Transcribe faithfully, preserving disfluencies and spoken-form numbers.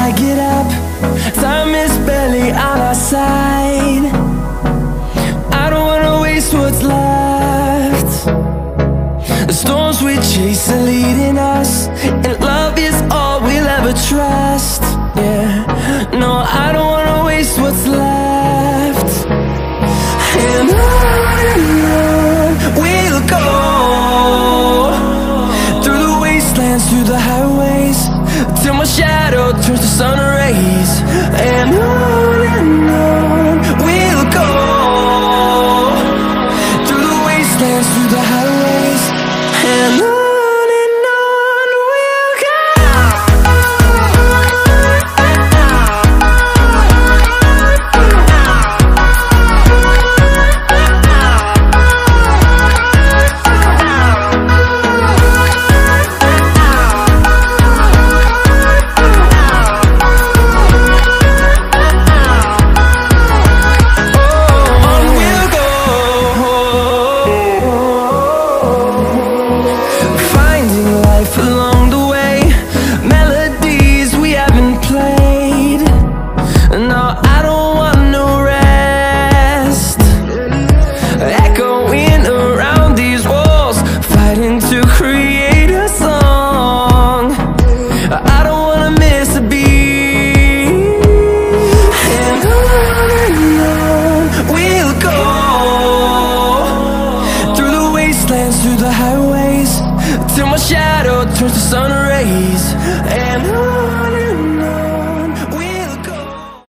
gotta get up, time is barely on our side. I don't wanna waste what's left. The storms we chase are leading us.